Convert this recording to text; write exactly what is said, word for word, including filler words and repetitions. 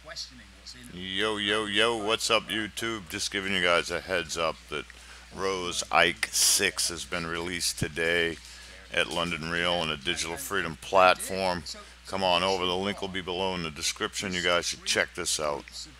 Yo, yo, yo, what's up, YouTube? Just giving you guys a heads up that Rose Icke six has been released today at London Real on a digital freedom platform. Come on over, the link will be below in the description. You guys should check this out.